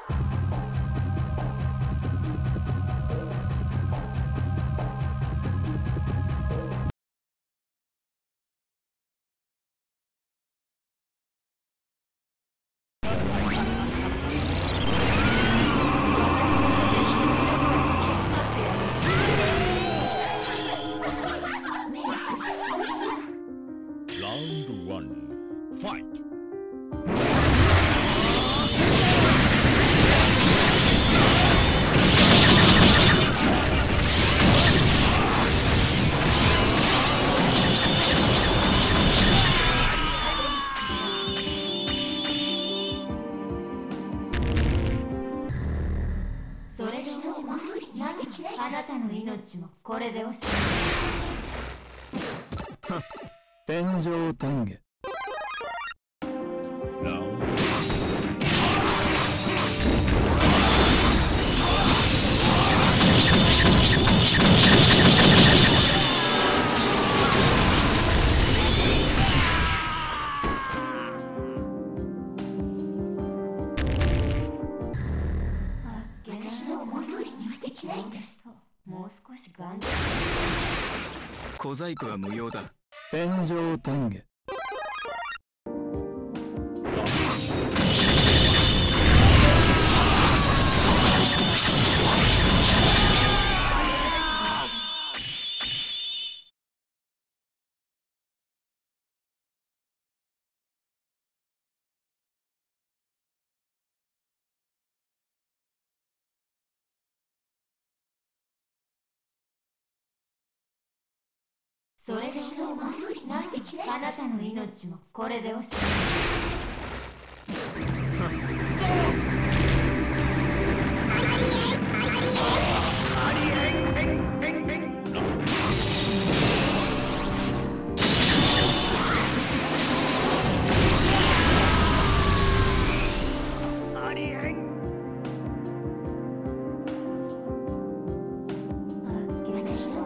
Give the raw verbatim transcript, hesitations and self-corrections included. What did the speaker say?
それでもあなたの命もこれでおしまい。 天上天下。 もう少し頑張る。 小細工は無用だ。天上天下。 それでもあなたの命もこれでおしまい。